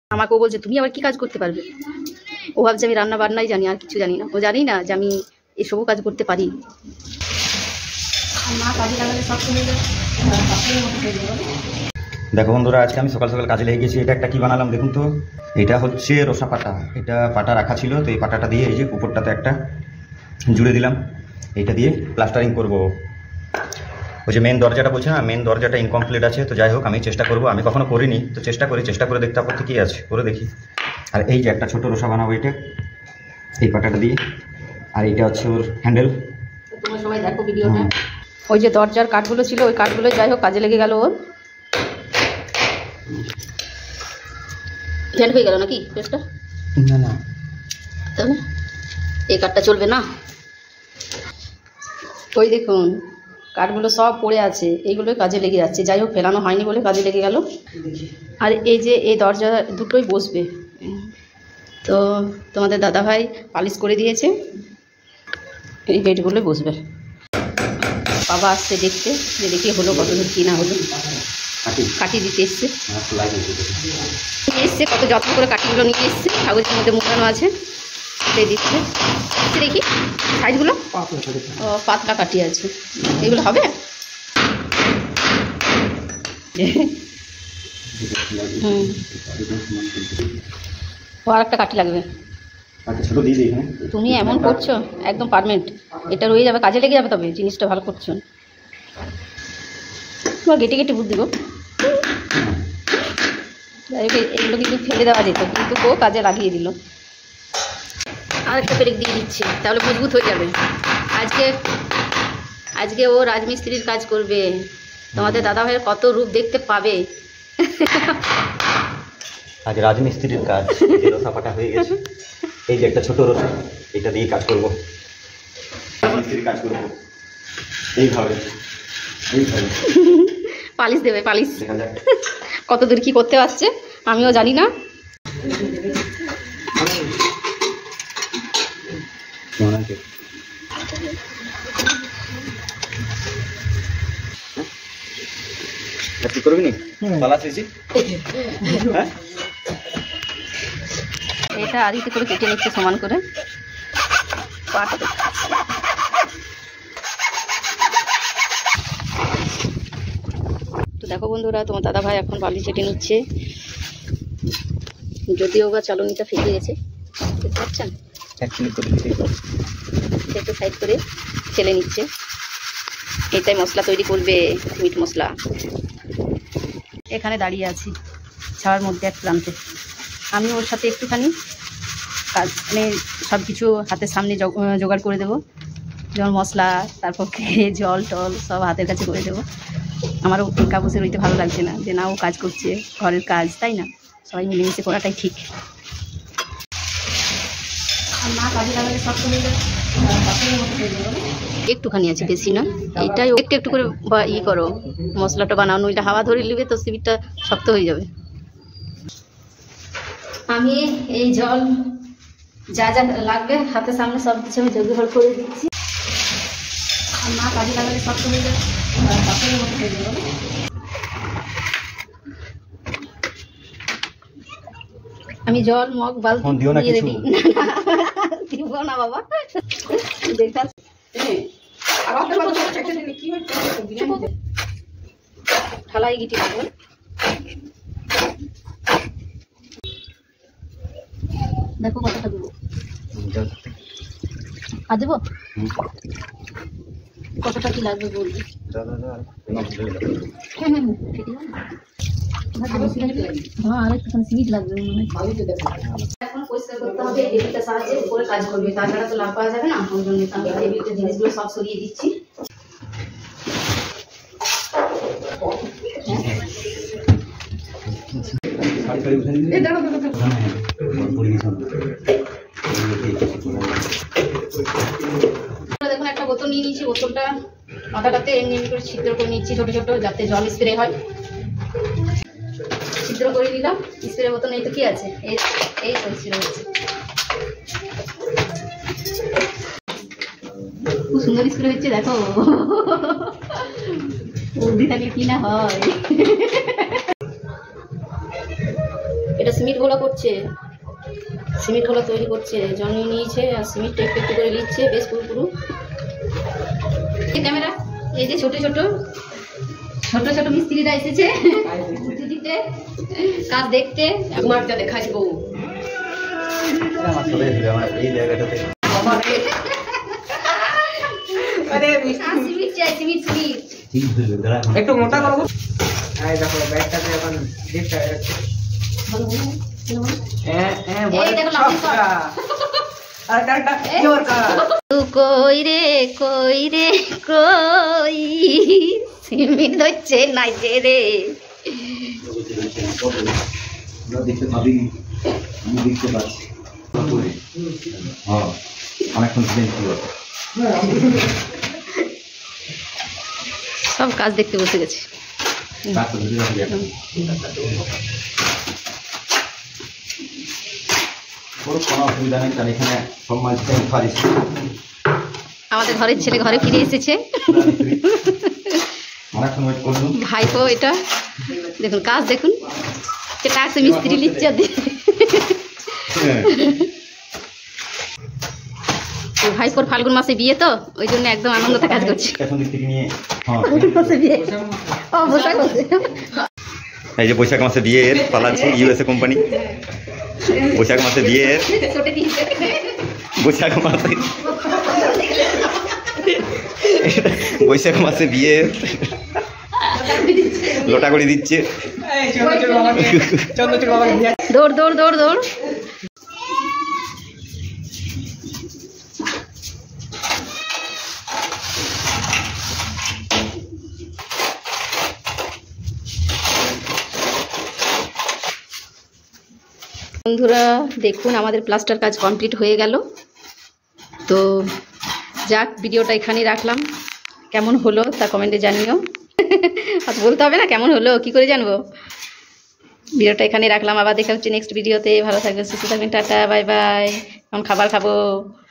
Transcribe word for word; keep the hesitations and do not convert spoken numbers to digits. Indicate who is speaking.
Speaker 1: আমাকে ও বলছে তুমি আবার কি কাজ করতে পারবে। ও ভাবছে আমি রান্না বান্নাই জানি, আর কিছু জানি না। ও জানি না যে আমি এসবও কাজ করতে পারি।
Speaker 2: দেখো বন্ধুরা, আজকে আমি সকাল সকাল কাজে লেগে গেছি। এটা একটা কি বানালাম দেখুন তো। এটা হচ্ছে রসা পাটা। এটা পাটা রাখা ছিল, তো এই পাটাটা দিয়ে এই যে উপরটাতে একটা জুড়ে দিলাম। এইটা দিয়ে প্লাস্টারিং করব। ওই যে মেন দরজাটা বলছে না, মেন দরজাটা ইনকমপ্লিট আছে। তো যাই হোক, আমি চেষ্টা করব। আমি কখনো করিনি, তো চেষ্টা করি। চেষ্টা করে দেখতে আপত্তি কী আছে, করে দেখি। আর এই যে একটা ছোটো রসা বানাবো এটা, এই পাটাটা দিয়ে। আর এইটা হচ্ছে ওর হ্যান্ডেল।
Speaker 1: তোমরা সবাই দেখো ভিডিওটা। ওই যে দরজার কাঠগুলো ছিল, ওই কাঠগুলো যাই হোক কাজে লেগে গেল ওর। ফ্যান হয়ে গেল নাকি পেস্টটা?
Speaker 2: না না,
Speaker 1: তাহলে এই কাঠটা চলবে না। ওই দেখুন কাঠগুলো সব পড়ে আছে, এইগুলোই কাজে লেগে যাচ্ছে। যাই হোক ফেলানো হয়নি বলে কাজে লেগে গেল। আর এই যে এই দরজা দুটোই বসবে, তো তোমাদের দাদাভাই পালিশ করে দিয়েছে। এই গেটগুলোই বসবে। বাবা আসছে দেখতে, যে দেখি হলো কতদূর কী না হলো। কাটিয়ে দিতে এসছে এসছে কত যত্ন করে কাঠিগুলো নিয়ে এসছে, কাগজের মধ্যে মোড়ানো আছে, দিয়ে দিচ্ছে। দেখি সাইজগুলো ও পাতলা কাটি আছে, এগুলো হবে। হুম, ও আর একটা কাঠি লাগবে। তুমি এমন করছো একদম পারমানেন্ট, এটা রয়ে যাবে, কাজে লেগে যাবে। তবে জিনিসটা ভালো করছো। তোমার গেটে গেটে বুদ্ধি গো। যাই হোক এগুলো কিন্তু ফেলে দেওয়া যেত, কিন্তু ও কাজে লাগিয়ে দিল। আর একটা পেরেক দিয়ে দিচ্ছে, তাহলে মজবুত হয়ে যাবে। আজকে আজকে ও রাজমিস্ত্রির কাজ করবে। তোমাদের দাদা ভাইয়ের কত রূপ দেখতে পাবে।
Speaker 2: আজ রাজমিস্ত্রির কাজ। রসা পাটা হয়ে গেছে। এই যে একটা ছোট রসা, এটা দিয়ে কাজ করবো। রাজমিস্ত্রির কাজ করবো এইভাবে, এইভাবে
Speaker 1: পালিশ দেবে, পালিশ। কত দূর কি করতে পারছে আমিও জানি না।
Speaker 2: কি করবি নি পালাস?
Speaker 1: এটা আদিতে করে কেটে নিচ্ছে সমান করে। তো দেখো বন্ধুরা, তোমার দাদা ভাই এখন বালি চেটে নিচ্ছে। যদিও বা চালনিটা ফেটে গেছে, দেখতে পাচ্ছেন, একটু সাইড করে ছেলে নিচ্ছে। এটাই মশলা তৈরি করবে, মিট মশলা। এখানে দাঁড়িয়ে আছি ছাওয়ার মধ্যে এক প্রান্তে। আমি ওর সাথে একটুখানি কাজ, মানে সব কিছু হাতের সামনে জোগাড় করে দেবো। যেমন মশলা, তারপর জল টল সব হাতের কাছে করে দেবো। আমারও একা বসে রইতে ভালো লাগছে না, যে না ও কাজ করছে, ঘরের কাজ, তাই না? সবাই মিলেমিশে করাটাই ঠিক। মা কাজে লাগালে সব হয়ে যাবে, একটুখানি আছে, বেশি না। এইটাই একটু একটু করে ই করো, মশলাটা বানাও, নইলে হাওয়া ধরে নেবে তো সিমেন্টটা শক্ত হয়ে যাবে। আমি এই জল যা যা লাগবে হাতের সামনে সব কিছু আমি জোগাড় করে দিচ্ছি। মা কাজে লাগালে শক্ত হয়ে যাবে, আমি জল মগ বালতি দিয়ে রেডি। দিব না বাবা, দেখা ঠালাই গিটি লাগবে। দেখো কতটা দেবো, আর দেবো কতটা কি লাগবে বলবি। হ্যাঁ আর একটুখানি সিমিট লাগবে। এখন পরিষ্কার করতে হবে, টেবিলটা সাহায্যে করে কাজ করবে, তাছাড়া তো লাভ পাওয়া যাবে না। ওই জন্য আমি টেবিলটা জিনিসগুলো সব সরিয়ে দিচ্ছি। দেখুন একটা বোতল নিয়ে নিচ্ছি, বোতলটা মাথাটাতে এমনি এমনি করে ছিদ্র করে নিচ্ছি ছোট ছোট, যাতে জল স্প্রে হয়। ছিদ্র করে দিলাম, স্প্রে বোতল নেই তো কি আছে, এই এই তো স্প্রে হচ্ছে। খুব সুন্দর স্প্রে হচ্ছে, দেখো বুদ্ধি থাকলে কি না হয়। এটা সিমেন্ট গোলা করছে, সিমেন্ট গোলা তৈরি করছে, জমিয়ে নিয়েছে আর সিমেন্টটা একটু একটু করে নিচ্ছে বেশ পুরো। ক্যামেরা এই যে ছোট ছোট ছোট ছোট মিস্ত্রিরা এসেছে দিতে কাজ দেখতে। মাঠটা দেখাইছ বউ
Speaker 2: এই জায়গাটাতে
Speaker 3: একটু মোটা করবো। এই দেখো ব্যাগটাতে এখন ডিপটা আছে। হ্যাঁ হ্যাঁ বলে দেখো আর কাটা জোর কা
Speaker 1: কই রে কই রে কই সিমেন্ট হচ্ছে নাই রে।
Speaker 2: দেখতে পাবি আমি দেখতে পাচ্ছি হ্যাঁ অনেকক্ষণ
Speaker 1: সব কাজ দেখতে বসে গেছে।
Speaker 2: কোনো অসুবিধা নেই, কারণ এখানে সব মাছ উঠা দিচ্ছে।
Speaker 1: আমাদের ঘরের ছেলে ঘরে ফিরে এসেছে,
Speaker 2: অনেকক্ষণ ওয়েট করলাম।
Speaker 1: ভাইপো এটা দেখুন কাজ দেখুন, এটা আছে মিস্ত্রি লিচ্ছে ভাইপোর ফাল্গুন মাসে বিয়ে তো ওই জন্য একদম আনন্দতে কাজ করছে।
Speaker 2: এই যে বৈশাখ মাসে বিয়ের পালাচ্ছি ইউএসএ কোম্পানি। বৈশাখ মাসে বিয়ের বৈশাখ মাসে বৈশাখ মাসে বিয়ের লোটা করে দিচ্ছে।
Speaker 1: দৌড় দৌড় দৌড় দৌড়। বন্ধুরা দেখুন আমাদের প্লাস্টার কাজ কমপ্লিট হয়ে গেল। তো যাক ভিডিওটা এখানেই রাখলাম, কেমন হলো তা কমেন্টে জানিও। আজ বলতে হবে না কেমন হলো, কি করে জানবো। ভিডিওটা এখানেই রাখলাম, আবার দেখা হচ্ছে নেক্সট ভিডিওতে। ভালো থাকবেন, সুস্থ থাকবেন, টাটা বাই বাই। এখন খাবার খাবো।